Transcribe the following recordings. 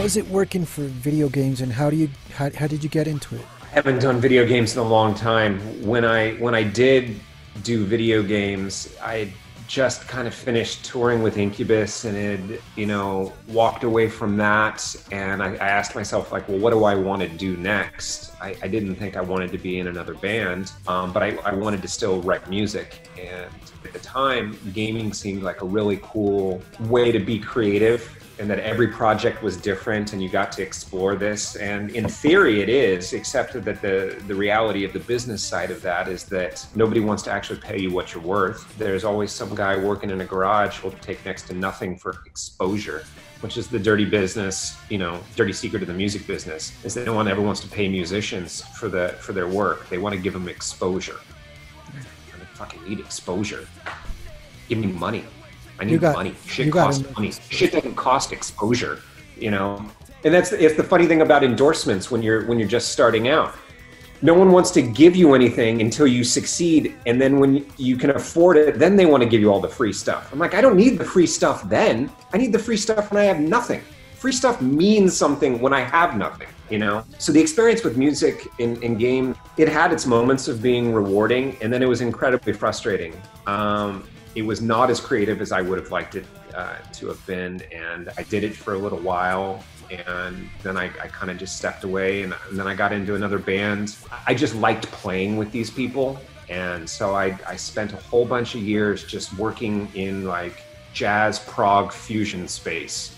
was it working for video games, and how did you get into it? I haven't done video games in a long time. When I did do video games, I just kind of finished touring with Incubus and had, walked away from that. And I asked myself, like, well, what do I want to do next? I didn't think I wanted to be in another band, but I wanted to still write music. And at the time, gaming seemed like a really cool way to be creative, and that every project was different and you got to explore this. And in theory it is, except that the reality of the business side of that is that nobody wants to actually pay you what you're worth. There's always some guy working in a garage who'll take next to nothing for exposure, which is the dirty business, dirty secret of the music business, is that no one ever wants to pay musicians for their work. They want to give them exposure. I fucking need exposure. Give me money. I need money. Shit costs money. Shit doesn't cost exposure, And it's the funny thing about endorsements when you're just starting out. No one wants to give you anything until you succeed, and then when you can afford it, then they want to give you all the free stuff. I'm like, I don't need the free stuff then. I need the free stuff when I have nothing. Free stuff means something when I have nothing, So the experience with music in game, it had its moments of being rewarding, and then it was incredibly frustrating. It was not as creative as I would have liked it to have been, and I did it for a little while, and then I kind of just stepped away, and then I got into another band. I just liked playing with these people, and so I spent a whole bunch of years just working in like jazz prog fusion space,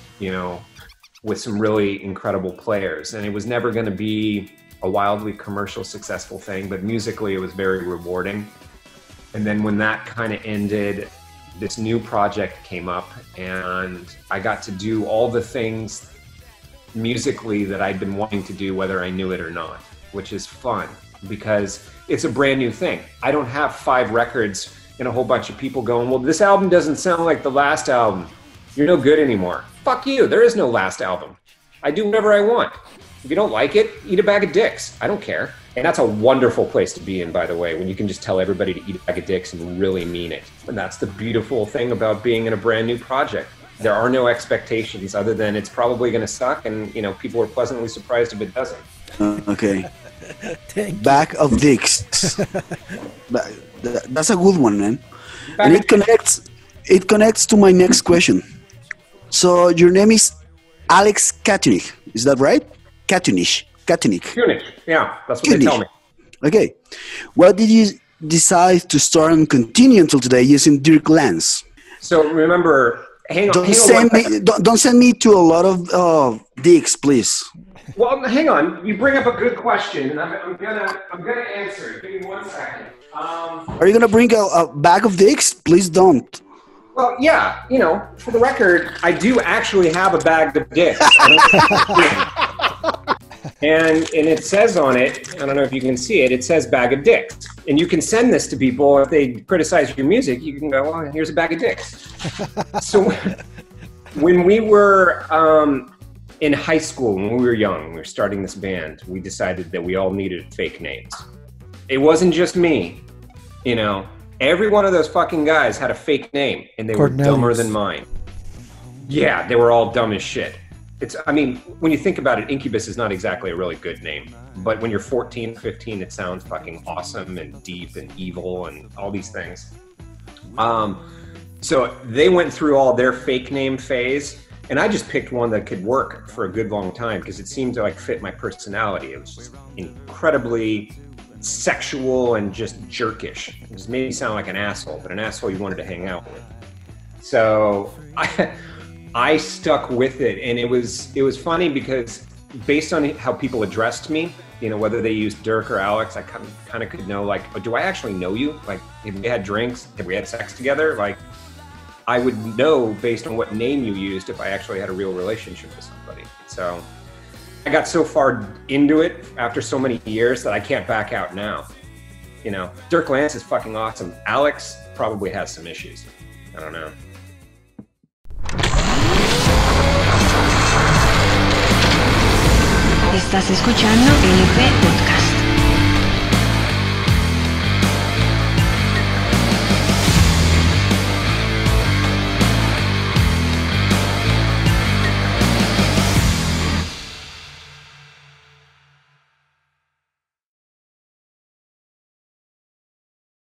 with some really incredible players, and it was never going to be a wildly commercial successful thing, but musically it was very rewarding. And then when that kind of ended, this new project came up, and I got to do all the things musically that I'd been wanting to do, whether I knew it or not, which is fun because it's a brand new thing. I don't have 5 records and a whole bunch of people going, well, this album doesn't sound like the last album. You're no good anymore. Fuck you. There is no last album. I do whatever I want. If you don't like it, eat a bag of dicks. I don't care. And that's a wonderful place to be in, by the way, when you can just tell everybody to eat a bag of dicks and really mean it. And that's the beautiful thing about being in a brand new project. There are no expectations other than it's probably going to suck, and people are pleasantly surprised if it doesn't. Okay. Bag of dicks. That's a good one, man. And it connects to my next question. So your name is Alex Katunich, is that right? Katunich. Yeah, that's what they tell me. Okay. Why did you decide to start and continue until today using Dirk Lance? So remember, don't send me to a lot of dicks, please. Well, hang on. You bring up a good question, and I'm gonna answer it. Give me 1 second. Are you gonna bring a bag of dicks? Please don't. Well, yeah. For the record, I do actually have a bag of dicks. And it says on it, I don't know if you can see it, it says bag of dicks. And you can send this to people if they criticize your music. You can go, well, here's a bag of dicks. So when we were in high school, when we were young, we were starting this band, we decided that we all needed fake names. It wasn't just me, Every one of those fucking guys had a fake name, and they were dumber than mine. Yeah, they were all dumb as shit. When you think about it, Incubus is not exactly a really good name. But when you're 14, 15, it sounds fucking awesome and deep and evil and all these things. So they went through all their fake name phase, and I just picked one that could work for a good long time because it seemed to fit my personality. It was just incredibly sexual and just jerkish. It just made me sound like an asshole, but an asshole you wanted to hang out with. So I stuck with it, and it was funny because based on how people addressed me, whether they used Dirk or Alex, I kind of could know, like, oh, do I actually know you? Like, if we had drinks, if we had sex together, like, I would know based on what name you used if I actually had a real relationship with somebody. So I got so far into it after so many years that I can't back out now. Dirk Lance is fucking awesome. Alex probably has some issues. I don't know. Estás escuchando LP